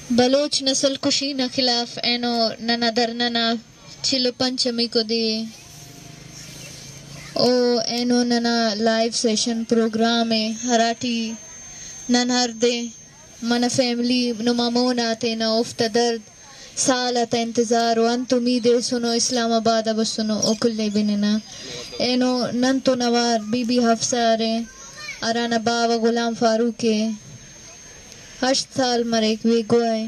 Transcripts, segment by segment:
بلوچ نسل کشی نہ خلاف اینو ننا درننا چلو پنچمی کو دی او اینو ننا لائیو سیشن پروگرام ہراٹی ننہر دے من فیملی نمامون آتے نا افت درد سالت انتظار وانت امیدے سنو اسلام آباد اب سنو اکلے بننا اینو ننتو نوار بی بی حفصہ رے ارانا باوا غلام فاروق 8 سال مریک وی گوئے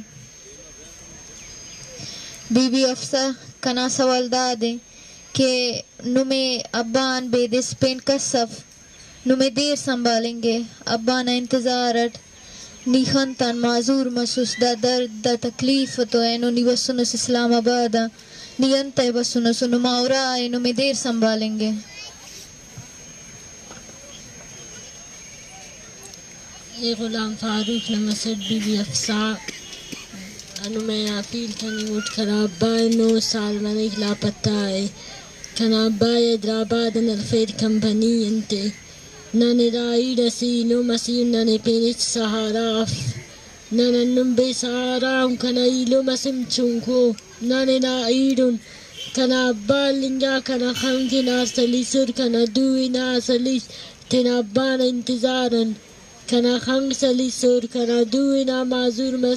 بی بی حفصہ کنا سوال دا دے کہ نمیں ابان بے دس پین کسف نمیں دیر سنبھالیں گے ابانا انتظارت نیخن تن معذور مسوس دا درد دا تکلیف تو اینو نی بسنس اسلام آبادا نی انتے بسنس نماورا اینو میں دیر سنبھالیں گے. یہ غلام فاروق نمسد بی بی حفصہ انو میں اپیل کنی اٹھ کر ابا 9 سال میں لاپتہ ہے کن ابا حیدرآباد نرفید کمپنی انتے نانے رائی رسی نو مسیح نانے پینچ سہاراف نانے نمبے سہارام کنا ایلو مسیم چونکو نانے نا ایرون کنا ابا لنگا کنا خانکی ناسلی سر کنا دوی ناسلی تین ابا نا انتظارن کنا خانک سلی سر کنا دوی نا معذور مس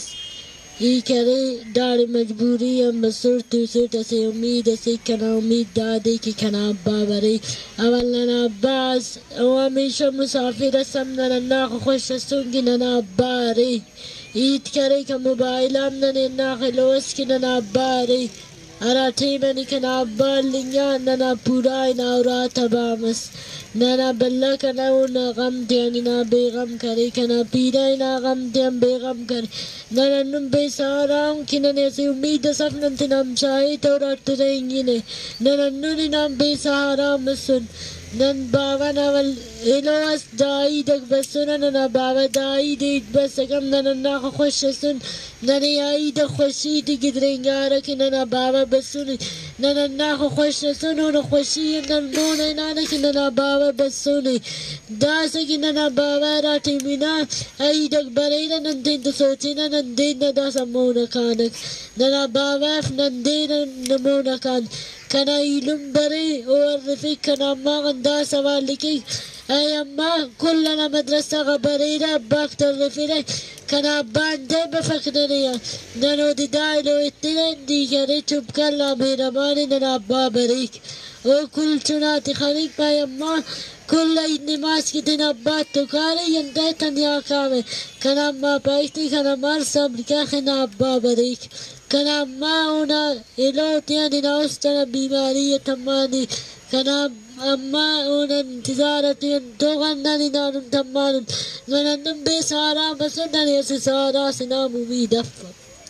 ای کرے دار مجبوری ہم بسر تو سر تسے امید اسے کنا امید دادے کی کنا ابا برے اول ننا عباس او ہمیشہ مسافر اسم ننا ناخ خوش سنگی ننا ابا رے عید کرے کا موبائلام ننا ناخ لوس کی ننا ابا رے اراٹھی منی کنا ابا لنگا ننا پورائی ناورات ابامس نانا بلہ کنا اونا غم دیانی نا بے غم کرے کنا پیرائی نا غم دیان بے غم کرے نانا نم بے ساراؤں کی نانے سے امید صف ننتی نام چاہی تو رات رہیں گی نے نانا نونی نام بے سہارا مسن نن بابا ناول الواس دائی دک بسن نانا بابا دائی دیت بسکم نانا ناخ خوش سن نانا آئی دک خوشی دی گدرنگارا کی نانا بابا بسن نانا ناخ خوش سن نانا خوشی نن نونا نانا کی نانا بابا بسن داسا کی نانا بابا راتی مینا آئی دک برینا نن تین تو سوچینا نن دین داسا مونا کانک نانا بابا نن دین نمونا کان کنا ایلم برے اور رفیق کنا امما غندا سوال لکی اے امما کلنا مدرسہ غبریرہ اباک تر رفیرے کنا ابان دے بفکرنیا ننو دی دائلو اتنین دی کرے چپ کرلا میرا مانی ننا ابا بریک او کل چناتی خریق پای امما کل عید نماز کی دن ابات تو کارے ینده تنیا کامے کنا امما پایکتی کنا مار صبر کیا خنا ابا بریک کنا امما اونا الوتیاں ناوستنا بیماری تمانی کنا امما اونا انتظارتیاں دوغنانی نانم تمانم ننم بے سارا مسنن یسی سارا سنام امید افا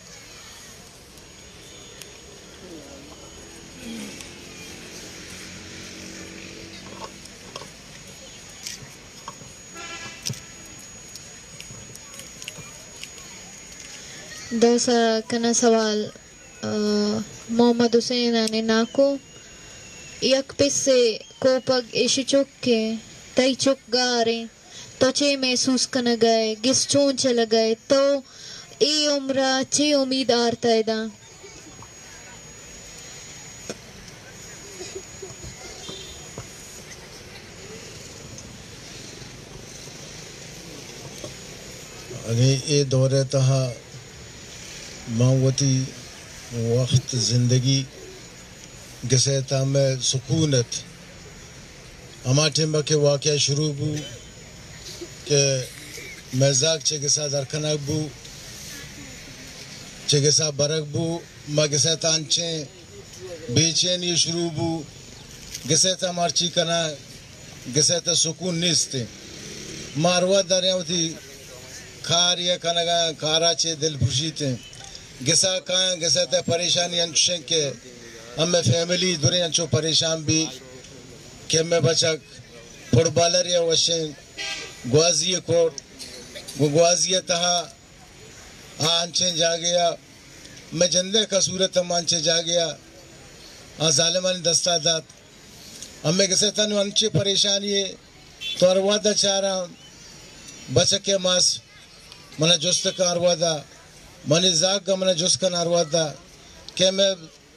دوسا کنا سوال محمد حسین آنے ناکو یک پسے کوپگ ایشی چک کے تئی چک گارے تو چے محسوس کنا گئے گس چون چلا گئے تو ای عمرہ چے امید آرتا ہے دا اے دورے تہا ماوتی وقت زندگی گسے تام سکونت اما ٹھمبا کے واقعہ شروع بو کہ مزاق چے گسا درکنک بو چے گسا برک بو ما گسے تانچیں بے چینی شروع بو گسے تا مارچی کنا گسے تا سکون نیستے ماروا داریاں ہوتی کھار یا کنگا کھارا چے دل پوشیتے گسا کھائیں گسا تے پریشانی انچیں کہ ہمیں فیملی دوری انچو پریشان بھی کہ ہمیں بچک پھڑ بالر یا وشیں گوازی کوٹ گوازی تہا آنچیں جا گیا میں جندے کا صورت ہم آنچیں جا گیا ظالمان دستا دات ہمیں کسے تنو انچے پریشانی ہے تو اروادہ چاہ رہا بچک کے ماس منہ جست کا اروادہ منی زاگ کا من جس کا ناروادا کہ میں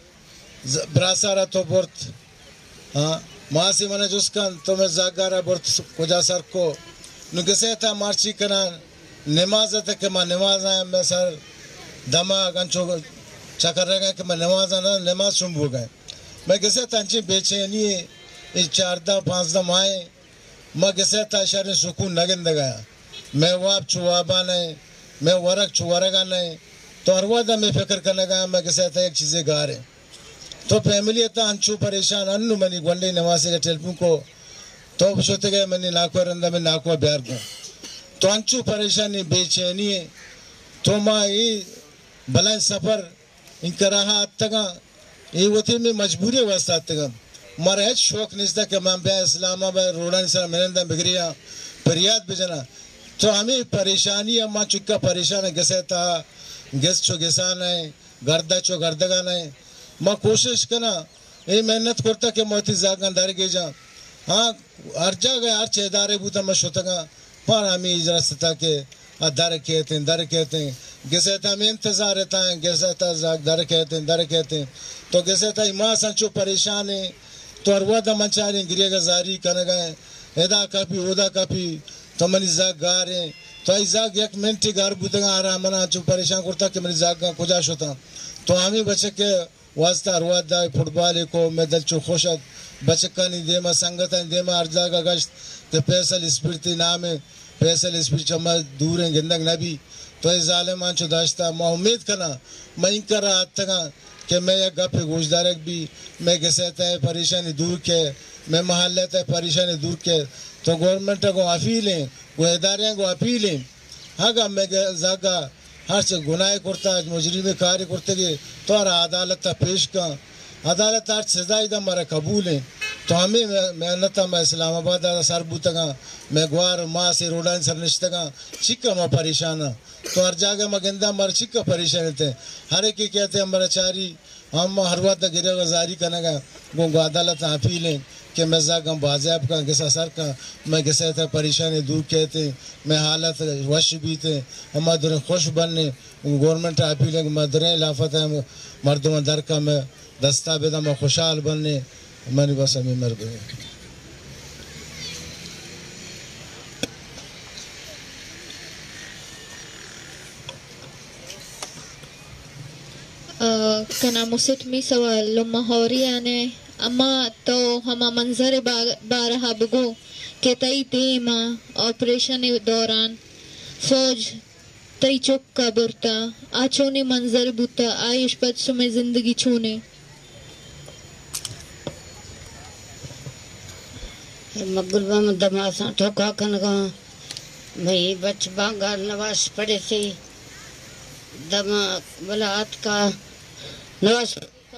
براسارا تو برت ہاں ماسی من جس کا تو میں زاگارا برت کجا سر کو نگسے تھا مارچی کنا نماز ہے کہ میں نماز آئے میں سر دما گنچو چکر رہ گئے کہ میں نماز آنا نماز شنبو گئے میں گسے تھا انچی بیچینی اس 4-5 آئے میں گسے تھا شہر سکون نگند گیا میں واب چوابا نہیں میں ورق چوارگا نہیں تو اروادا میں فکر کرنے گیا میں کسے تھا ایک چیزیں گا رہے تو فیملی تا انچو پریشان انو منی گونڈی نواسی کے ٹیلپون کو تو بشوتے گئے منی ناکوہ رندہ میں ناکوہ بیار گا تو انچو پریشانی بے چینی ہے تو ماں یہ بلائن سفر ان کراہا آتگا یہ ہوتی میں مجبوری واسطہ آتگا مارا ہے شوق نستا کہ میں بیا اسلام آباد روڑا نسا مرندہ بگریا پریاد بجنا تو ہمیں پریشانی ماں چکا پریشان گسے تھا گس چو گسان ہے گردہ چو گردگان ہے ماں کوشش کرنا یہ محنت کرتا کہ موتی زاگان دار گئی جا ہاں ہر جگہ ہر چھ ادارے بوتا میں شوتا گا پر ہمیں اجرست تھا کہ در کہتے ہیں گسے تھا ہمیں انتظار رہتا ہے گسے تھا زاگ در کہتے ہیں تو گسے تھا ماں سنچو پریشان ہے تو اروادا منچاری گریہ گزاری کرنے گئے ادا کپی اودا کپی تو منی زاگ گا رہے ہیں تو ای زاگ یک منٹی گار بوتا گا آرہا منا چو پریشان کرتا کہ منی زاگ گا کجا شوتا تو ہمیں بچے کے واسطہ اروادا فٹبال کو میں دل چو خوشت بچکانی دیما سنگتا دیما ارزاگا گشت کہ پیسل اسپرتی نام ہے پیسل اسپرتی چما دور ہیں گندگ نبی تو ای ظالمان چو داشتا میں امید کرنا میں ان کر رہا تھا کہ میں یک گپ گوشدارک بھی میں گسیتا ہے پریشانی دور کے میں محلیتا ہے پریشانی دور کے تو گورنمنٹ کو اپیل ہیں وہ ادارے کو اپیل ہیں ہاگا میں زاگا ہر سے گناہ کرتا مجرمی کاری کرتے گئے تو ہر عدالت تا پیش کا عدالت ہر سزائی دا ہمارا قبول ہیں تو ہمیں محنت میں اسلام آباد سر بوتا گا میں گوار ماں سے روڈان سر نشتا گا چکا ماں پریشانا تو ہر جاگہ میں گندہ ہمارا چکا پریشان تھے ہر ایک کہتے ہیں ہمارا چاری ہم ہر وقت گرے گزاری کرنے گا وہ عدالت اپیل ہیں کہ میں زاگا بازیاب کا گسا سر کا میں گسے تھا پریشانی دور کہتے ہیں میں حالت وش بھی تھے ہمارے دریں خوش بننے گورنمنٹ اپیل ہے کہ میں دریں لافت ہے مردم در کا میں دستا بیدا میں خوشحال بننے منی بس ہمیں مرد ہے کنا مسٹمی سوال لما ہوری آنے اما تو ہما منظر بارہا بگو کہ تئی تیما آپریشن دوران فوج تئی چک کا برتا آچونی منظر بوتا آئیش بچوں میں زندگی چھونے مغربہ میں دماساں ٹھوکا کنگا بھئی بچ بانگا نواز پڑے تھی دما ولاد کا نواز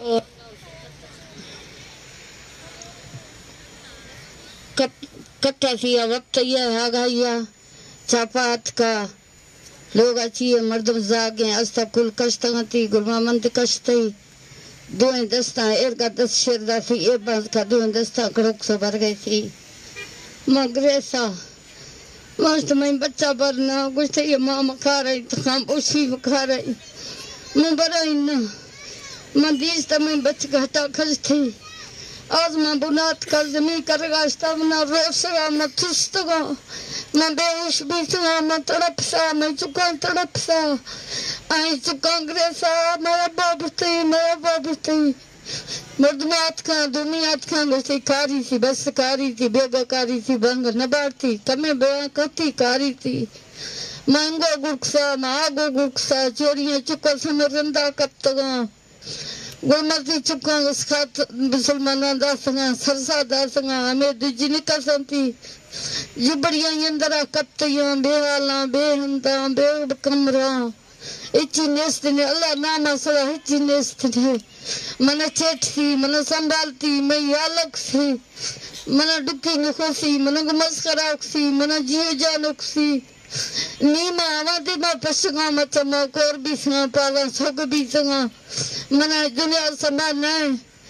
کٹا تھیا وقت یہ آگایا چاپات کا لوگ اچھئے مردم زاگیں استا کل کشتگاں تھی گرما مند کشتی دوئیں دستاں ایرگا دست شردہ تھی اے باز کا دوئیں دستاں کڑک سو بھر گئی تھی مگریسا ماشت میں بچہ برنا گوشتے یہ ماں مکھا رہی تخام اوشی مکھا رہی میں برائی نا میں دیستا میں بچ گھٹا کھج تھی آج میں بنات کا زمین کر گاشتا میں روش سگا میں تھستگا میں بے ہوش بھی سگا میں تڑپ سا میں چکاں تڑپ سا آئی چکاں گریسا میرا باب تھی مردمات کا دنیات کا گوشتی کاری تھی بس کاری تھی بیگا کاری تھی بنگ نبار تھی کمی بیان کتی کاری تھی مانگو گرکسا ماگو گرکسا چوریاں چکا سمرندہ کتگا گلمتی چکا اس خات بسلمانہ دا سنگا سرسا دا سنگا ہمیں دجی نکا سنتی جبڑیاں اندرہ کتیاں بے حالاں بے ہنداں بے کمراں اچھی نیست نے اللہ ناما سڑا اچھی نیست نے منہ چیٹ سی منہ سنبھالتی میں یالک سی منہ ڈکی نکو سی منہ مسکراک سی منہ جیو جانک سی نیما آمادی میں پشگاں مچما کور بھی سنگا پالا سوگ بھی سنگا منہ دنیا سنبھالنا ہے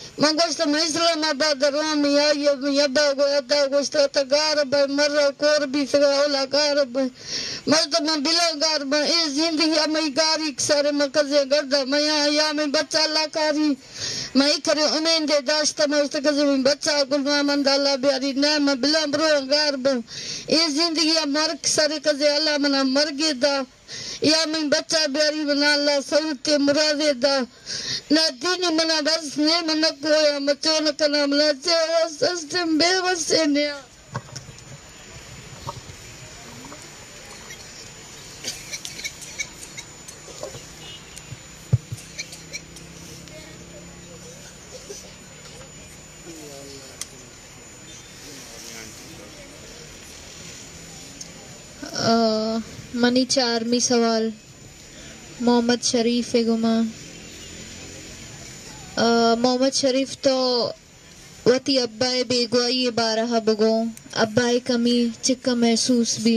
من گوشت من اسلام آباد رامی آئی من یبا گو ادا گوشت تا غارب مرا کور بھی سگا اولا غارب مست من بلا غارب اے زندگی میں گاری سارے مکزے گردا میں یا میں بچہ لا کاری میں کرے امید داشت میں اس کزے میں بچہ گل من اللہ بیاری نہ میں بلا برو غارب اے زندگی مرک سارے کزے اللہ منا مرگے دا یا میں بچہ بیاری بنا اللہ سعود مرادے دا نہ دین منا بس نے من کویا مچو نہ کنا ملا سسٹم بے وسے نے منی چارمی سوال محمد شریف گما محمد شریف تو وتی ابائے بیگوائی بارہ بگو ابائے کمی چکا محسوس بھی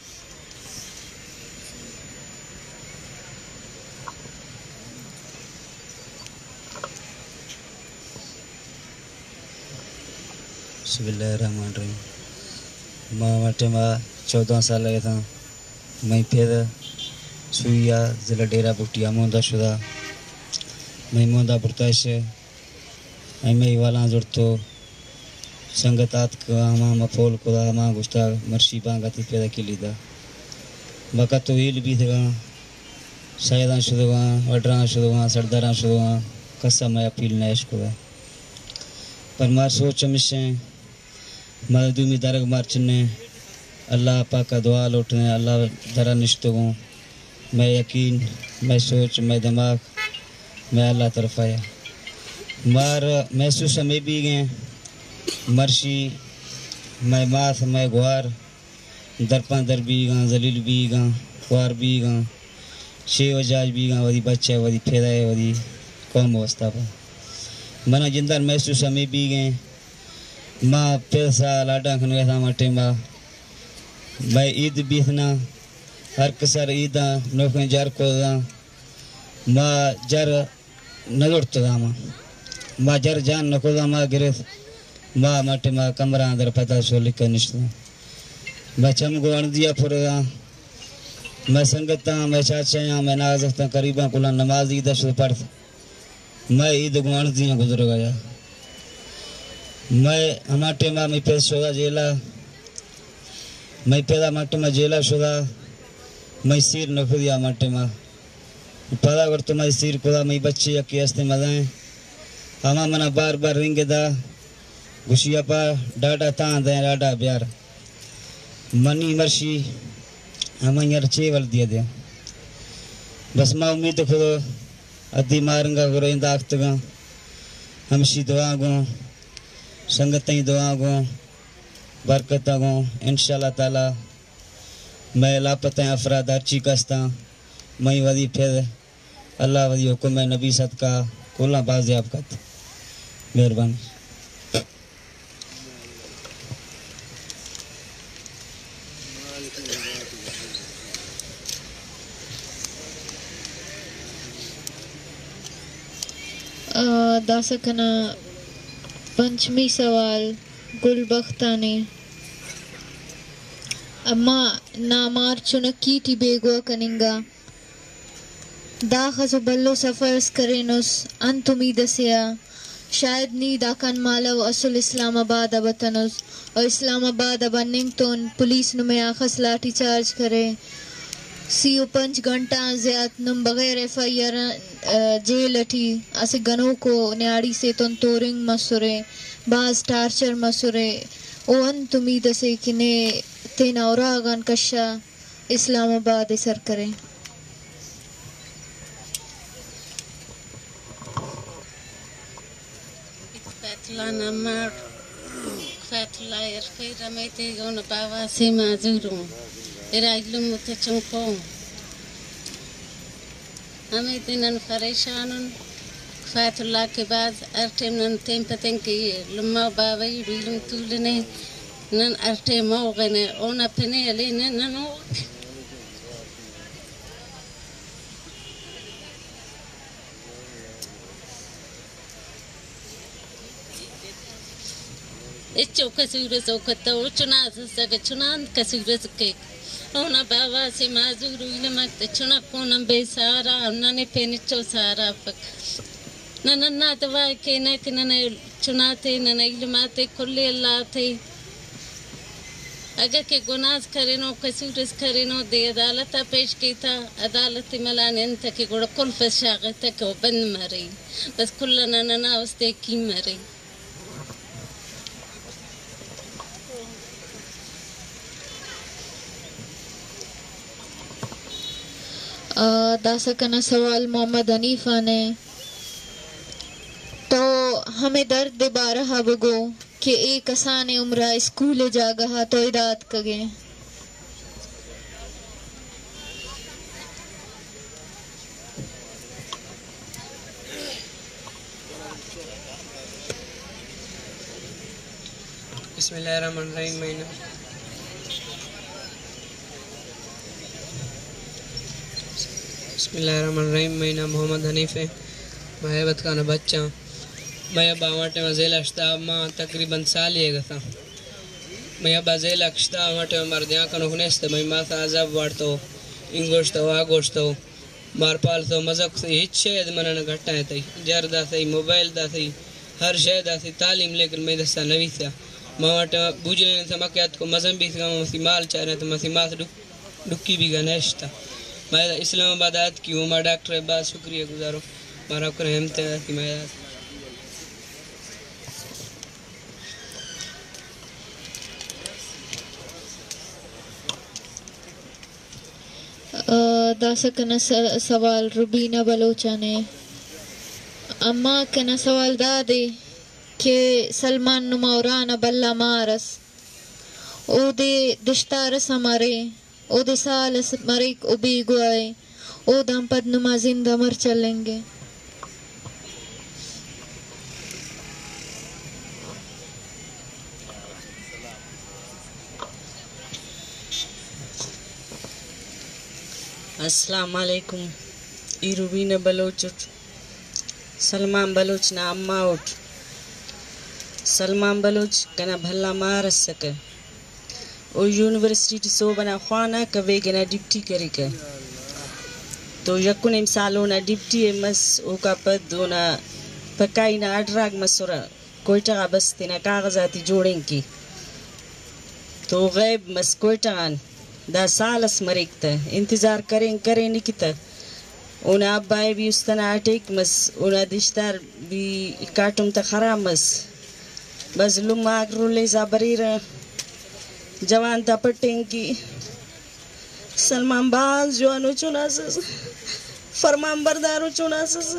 بسم اللہ الرحمن الرحیم ماں مٹے ماں 14 سال لگے تھا میں پھر سویا ضلع ڈیرہ بکٹیا موندہ شدہ میں موندہ برتائش میں والا جڑتو سنگتات کا ہما مفول خدا ہما گشتا مرشی بانگاتی پیدا کی لیدہ وقت تو ہیل بھی تھا شایدان شدوگاں وڈران شدوگاں سرداران شدوگاں کسا میں اپیل نیش خدا پر مار سوچ ہمیشیں مددومی درگ مارچنے اللہ پاک کا دعا لوٹنے اللہ ذرا نشتگوں میں یقین میں سوچ میں دماغ میں اللہ طرف آیا مار محسوس ہمیں بھی گئے مرشی میں ماس میں گوار درپان در بھی گاں ذلیل بھی گاں خوار بھی گاں شے وجاج بھی گاں ودی بچہ ودی پھیرائے ودی قوم وسطہ پا منا جندر محسوس ہمیں بھی گئے ماں پیسہ لاڈا کھنوے تھا مٹے ماں میں عید بیتنا ہر کسر عیداں نوکیں جر کو دا ماں جر نگڑت دا ماں جر جان نکو دا ماں گرفت ماں مٹے ماں کمرہ اندر پتہ سو لکھا نشتا میں چمگو اندیا پھر دا میں سنگتا میں چاچیاں میں نازکتا قریباں کلا نماز عیدہ شد پڑھتا میں عید کو اندیا گزر گیا میں ہماٹے ماں میں پیس شدہ جیلا میں پیدا مٹے میں جیلا شدہ میں سیر نکھدیا مٹے میں پدا کرتا میں سیر کدا میں بچے یکی ہستے مدائیں ہما منا بار بار رنگ دا گشیا پا ڈاڈا تان دیں ڈاڈا بیار منی مرشی ہمیں یار چے ول دیا دیا بس ماں امید خود ادھی مارنگا کرو انداخت گا ہمشی دعا گو سنگتیں دعا گو برکتہ گو انشاءاللہ تعالی میں لاپتیں افراد ہرچی کستا میں ودی پھر اللہ ودی حکم نبی صدقہ کھولا بازیاب کت مہربانی داسکنا پنچمی سوال گل بختانے اما نامار چنکیٹی بیگوا کننگا دا خزو بلو سفرس کرینوس انت امید سیا شاید نید آکن مالو اصل اسلام آباد ابتنوس اور اسلام آباد ابننگتون پولیس نمی آخس لاٹھی چارج کرے 5 گھنٹہ زیاد نم بغیر ایف آئی آر جیل اٹھی اسے گنوں کو نیاڑی سے تن تورنگ مسورے بعض ٹارچر مسورے او انت امید سے کنے تینا اوراغان کشا اسلام آباد سر کرے فاتلا نمار فاتلا ارخی رمیتے گون باواسی معذوروں ارائیلو متچنکوں ہمیں تینن فریشانن فات اللہ کے بعد ارٹیم نن تیم پتن کی لما باوی بیلم تولنے نن ارٹیم موغنے اونا پنے علی Ninnu Echo kasura sokata uchuna saka chunan kasura sake. Ona baba se mazuru ina makta chuna konam be sara nane penicho sara pak. Nana natwa ke na tinana chunate nana ilmate kulli Allah te. اگر کہ گناہ کرے نو کسورس کرے نو دے عدالتہ پیش کیتا عدالت ملانن تک گڑ کل فشاغ تک بند مرے بس کلنا ننا اس دے کی مرے داسکنا سوال محمد حنیفہ نے تو ہمیں درد دے بارہا بگو کہ ایک اسان عمرہ اسکول جاگہا تو اداد کگے بسم اللہ الرحمن الرحیم بسم اللہ الرحمن الرحیم میں نام محمد حنیف ہے میں ہیبت کا بچہ میں ابا واٹے میں ذیل اشتا ماں تقریباً سال یہ گا تھا میں ابا ذیل اشتا واٹے میں مردیاں کا نکنیستا میں ماتا عذاب وارتو انگوشتا و آگوشتا مار پالتا مزق سے ہیچ شاید منانا گھٹا ہے تھی جر دا تھی موبائل دا تھی ہر شاید دا تھی تعلیم لیکن میں دستا نوی تھا ماں واٹے میں بوجھ لینے تھا مکیات کو مزم بھی تھا میں مال چاہ رہا تھا میں ماس ڈکی بھی گا نیشتا میں اسلام آباد آت کی ہوں میں ڈاکٹر عباس شکریہ گزاروں مارا کو رحمت ہے کہ میں داسکنا سوال ربینہ بلوچہ نے اما کنا سوال دا دے کہ سلمان نموران بلا مارس او دے دشتارس ہمارے او دے سالس مریک او بی گوائے او دام پد نما زندہ مر چلیں گے السلام علیکم ای روبینہ بلوچ سلمان بلوچ نا اما اٹھ سلمان بلوچ کنا بھلا مارس سکے او یونیورسٹی سو بنا خوانا کبے گنا ڈپٹی کری کر تو یکن امسالونا ڈپٹی مس او کا پد اونا پکائینا اڈراگ مسورا کوئٹا بس تینا کاغذاتی جوڑیں کی تو غیب مس کوئٹان دا سالس مریکتا انتظار کریں نکتا اونا ابائے بھی استنا اٹیک مس اونا دشتار بھی کاٹم تا خرام مس بس لما اگر لے زابریر جوان تا پٹیں کی سلمان باز جوانو چنا سس فرمان بردارو چنا سس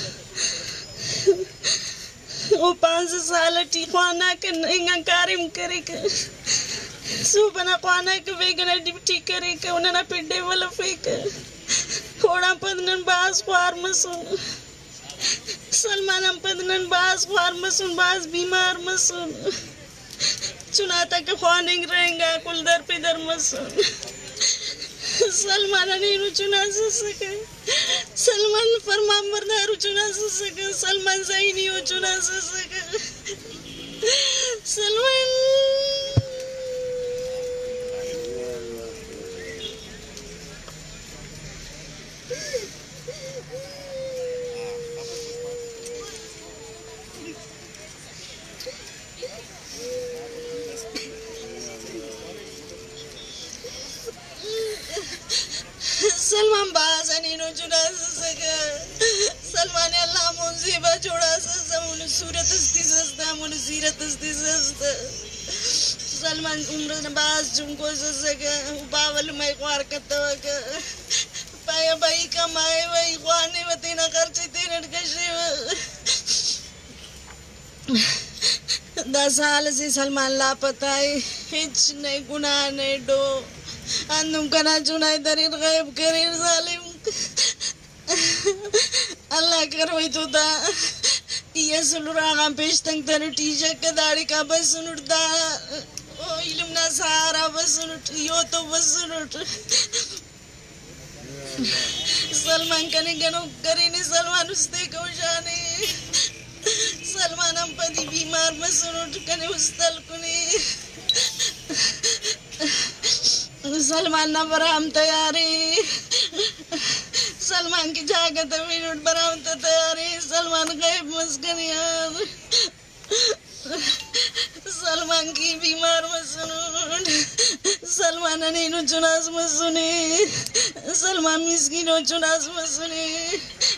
او 5 سال ٹی خوانا کن انگا کارم کرے کر سو بنا خوانا که ویگنا ڈپٹی کرے که انہا پیڈے والا فیکا خوڑا پدنن باز خوار مسون سلمان ہم پدنن باز خوار مسون باز بیمار مسون چناتا که خواننگ رہیں گا کل در پیدر مسون سلمان نیرو چنا سکے سلمان فرمان بردارو چنا سکے سلمان زینیو چنا سکے سلمان سلمان بازانی نو چنا سکا سلمان اللہ منصیبہ چھوڑا سسا منو صورت استی سستا منو سیرت استی سستا سلمان عمر باز چنکو سسکا باول میں خوار کتا وکا پایا بھائی کمائے بھائی خوانے و تینا خرچی تینٹ کشی و دا سال سے سلمان لاپتا ہے ہچ نہیں گناہ نہیں ڈو اندم کنا چنائی درین غیب کریر ظالم اللہ کروئی تو دا یہ سلور آغام پیشتنگ تنو ٹیشک داڑی کا بسنٹ دا علم نا سہارا بسنٹ یو تو بسنٹ سلمان کنے گنو کرینی سلمان استے کوشانے سلمان ہم پدی بیمار مسنو ٹکنے استل کنے سلمان نہ برام تیاری سلمان کی جاگت منٹ برام تیاری سلمان غیب مسکنیار سلمان کی بیمار مسنو سلمان نینو چناس مسنی سلمان مسکینو چناس مسنی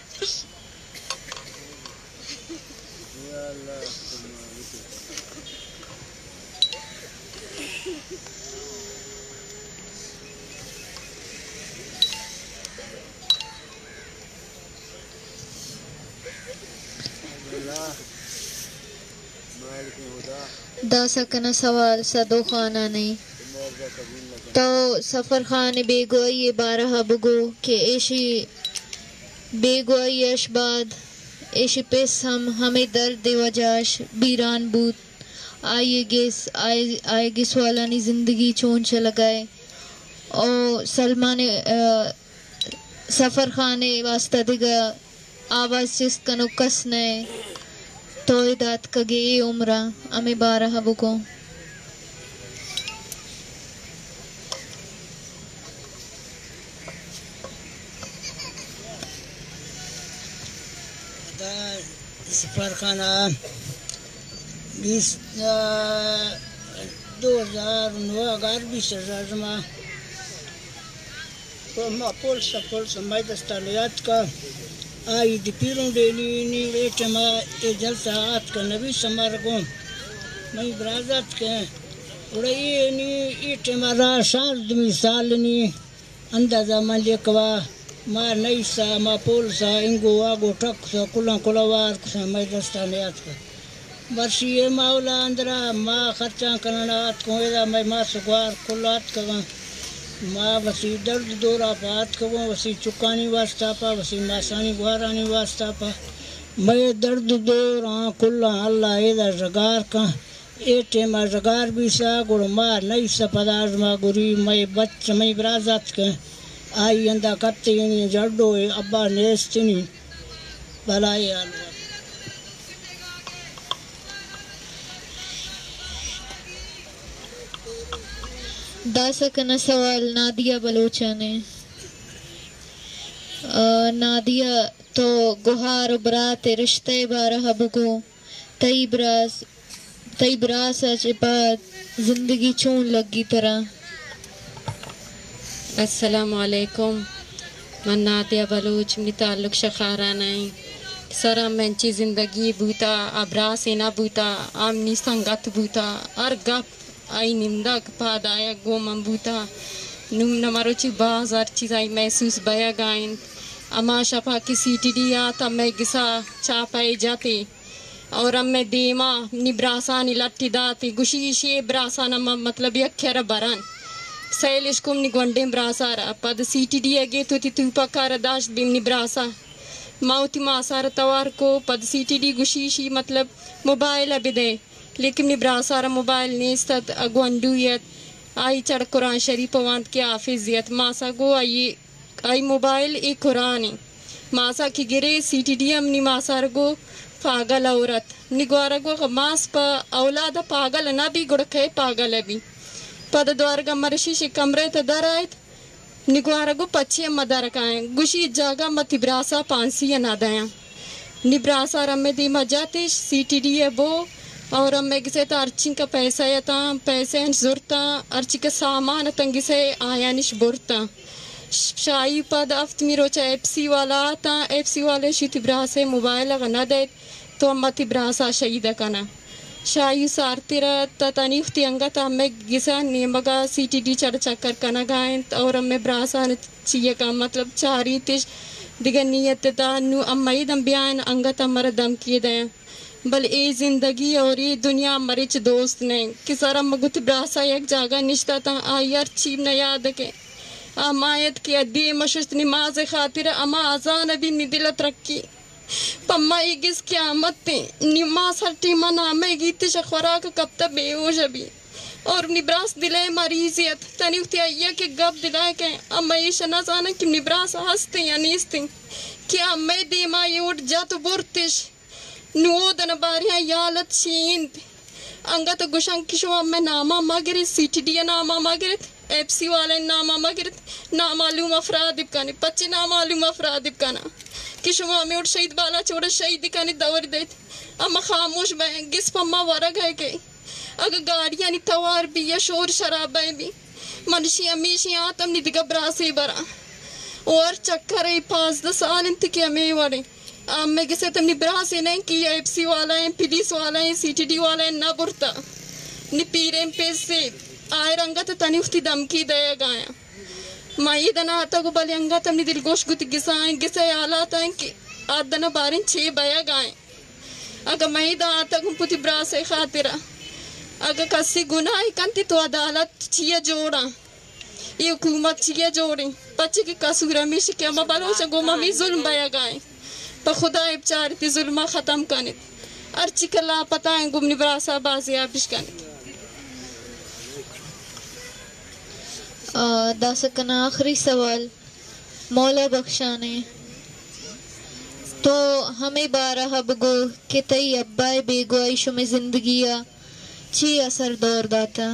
دا سکنا سوال صدو خانہ نہیں تو سفر خان بے گوئی بارہ بگو کہ ایشی بے گوئی اشباد ایشی پیس ہمیں درد وجاش بیران بوت آئے گس والانی زندگی چونچ لگائے او سلمان سفر خانے واسطہ دیگا آواز چس کنو کس نئے تویدات کگے ای عمرہ ہمیں بارہ بگو سفر خانہ 2009 میں پولس میدستانیات کا آئی دی پیروں ڈیلی ایٹما جلسہ آت کا نبی سمارگوں میں برازات کے اڑائی ایٹما را شان دمی سالنی اندازہ من لیکوا ما نیسا ما پولسا انگو آگو ٹک سا کلان کلوار کسا میدستانیات کا برشی مولا اندرا ما خرچان کنانات کو ایدا میں ما سگوار کلات کا ما وسی درد دورا پات کو وسی چکانی واسطہ پا وسی ماسانی گوارانی واسطہ پا میں درد دورا کلا اللہ ایدا رگار کا ایٹے ما رگار بھی سا گوڑ ما نئی سا پداز ما گوری میں بچ میں برازات کے آئی اندہ کتے ینی جڑو ابا نیستنی بلائی آلوہ دا سکنا سوال نادیہ بلوچہ نے نادیہ تو گوہار و برات رشتے بارہ بگو تئی براس اچ بعد زندگی چون لگی طرح السلام علیکم من نادیہ بلوچ می تعلق شخارانہ سرا منچی زندگی بوتا ابراسی نہ بوتا آمنی سنگت بوتا اور گپ آئی نمدک پاد آیا گو من بوتا نم نمارو چی باز ہر چیز آئی محسوس بیا گائن اما شپا کی سی ٹی ڈی آتا میں گسا چاپائی جاتی اور ام میں دیما نی براسانی لٹی داتی گوشیشی براسانا مطلب یک کھیرا بران سیلش کم نی گونڈیم براسارا پد سی ٹی ڈی اگے تو تی توپا کارا داشت بیم نی براسا ماوتی ماسارا توار کو پد سی ٹی ڈی گوشیشی مطلب موبائل ابی دے لیکن نی براسارا موبائل نیستد اگوانڈویت آئی چڑ قرآن شریف واند کی حافظیت ماسا گو آئی موبائل ای قرآنی ماسا کی گرے سی ٹی ڈی ام نی ماسار گو پاگل عورت نگوارا گو ماس پا اولادا پاگل نا بھی گڑکے پاگل بھی پد دوارگا مرشی کمرے تا در آئیت نگوارا گو پچھے مدار کائیں گوشی جاگا متی براسا پانسی نادائیں نبراسا رمی دیما جاتش سی ٹی ڈی ہے بو اور ہمیں کسی تا ارچین کا پیسہ یا تا پیسے انش زورتا ارچی کا سامان تنگی سے آیا نش بورتا شائی پا دا افت میرو چا ایپ سی والا آتا ایپ سی والے شیطی براسے موبائل اگا نہ دیت تو ہم تی براسا شہیدہ کنا شائی سارتی رہا تا تنیختی انگا تا ہمیں گسا نیمگا سی ٹی ڈی چڑ چکر کنا گائیں اور ہمیں براسا چیئے کا مطلب چاری تش دیگر نیت تا نو امی دم بیان انگا تا مرا دم کیے دیں بل ای زندگی اور ای دنیا مرچ دوست نہیں کسارا مگوت براسا یک جاگا نشتا تا آئیر چیب نہ یاد کے آمایت کی ادی مشست نماز خاطر اما آزان ابھی ندلت رکھی پما ایگس قیامت تے نماز ہر ٹیمہ نامے گیتی شخوراک کب تا بے ہوش ابھی اور نبراس دلائے مریضیت تنی اختی آئیہ کہ گب دلائے کہ اما یہ شنازانا کہ نبراس ہستے یا نیستے کیا میں دیما یہ اٹھ جا تو بورتش نودن بارها يالت شينت انگت گوشن کشو میں نامہ مگرت سی ٹی ڈی نامہ مگرت ایپ سی والے نامہ مگرت نامعلوم افراد بکانی پچے نامعلوم افراد بکانا کشو میں اٹھ شہید بالا چوڑا شہید کانی دور دیت اما خاموش بائیں گس پما ورگ ہے گئی اگر گاڑیاں نی توار بھی یا شور شرابیں بھی منشی امیشی آتم نی دگا براسے برا اور چکر ای 5 سال انتکی ہمیں وڑے میں کسی تم براسے نہیں کی ایپ سی والا ہیں پولیس والا ہیں سی ٹی ڈی والا ہیں نہ برتا نی پیریں پیسے آئے رنگا تو تنی افتی دمکی دیا گایا مائی دنا آتا کو بلی انگا تم نی دل گوش گتی گسائیں گسے آلات ہیں کہ آت دنا بارن 6 بیا گائیں اگر مائی دا آتا کو پوتی براسے خاطرہ اگر کسی گناہ کنتی تو عدالت چیئے جوڑا یہ حکومت چیئے جوڑیں پچے کی قصور ہمیشہ کیا مبالوچا گو ممی ظلم بیا گائیں پا خدا ابچارتی ظلمہ ختم کنید ارچی کلا پتائیں گمنی براسا بازی آبش کنید دا سکنا آخری سوال مولا بخشانے تو ہمیں بارہ بگو کہ تئی ابائے بے گوائشوں میں زندگیہ چی اثر دور داتا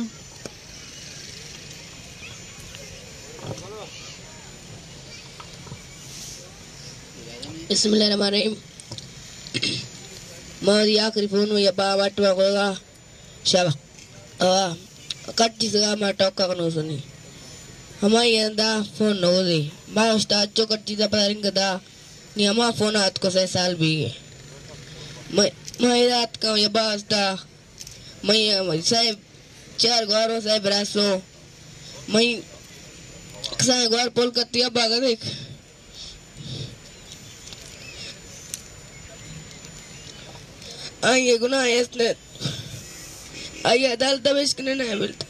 بسم اللہ الرحمن الرحیم مہدی آخری فون میں یبا واٹوا گوگا شابا کٹی سگا ما ٹوکا کنو سنی ہمائی اندا فون نو دی ما استاد چو کٹی دا پدرنگ دا نی ہما فون آت کو 6 سال بھی گئے مہی رات کا یبا استا مہی صاحب 4 گواروں صاحب راسو مہی صاحب گوار پول کتی ابا گا دیکھ آئیے گناہ ہے اس نے آئیے عدالت بشکنے نہیں ملتا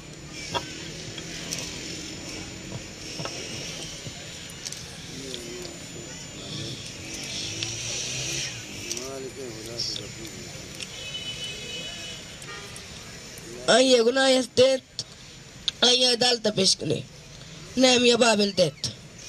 آئیے گناہ ہے اس دیت آئیے عدالت بشکنے نہیں یا بابل دیت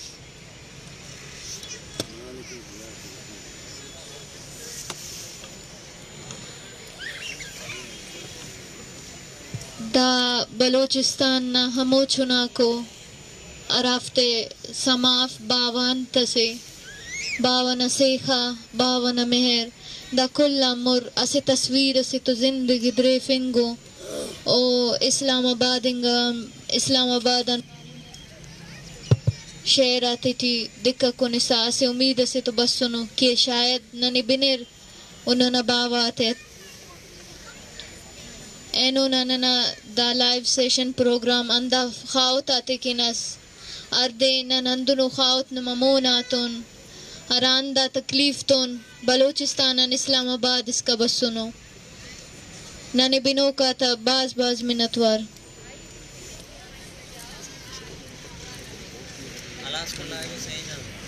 دا بلوچستان نا ہمو چنا کو ارافتے سماف باوان تسے باوان سیخا باوان مہر دا کل امر اسے تصویر اسے تو زندگی درے فنگو او اسلام آباد انگام اسلام آباد شہر آتے تھی دکھا کو نسا اسے امید اسے تو بس سنو کہ شاید ننی بنر انہوں نے باوا آتے اینو نانا دا لائیو سیشن پروگرام اندا خاوت آتے کنس اردے نندنو خاوت نممون آتون اران دا تکلیف تون بلوچستان اسلام آباد اس کا بس سنو نانے بنو کا تا باز منتوار خلاص کرنا ہے صحیح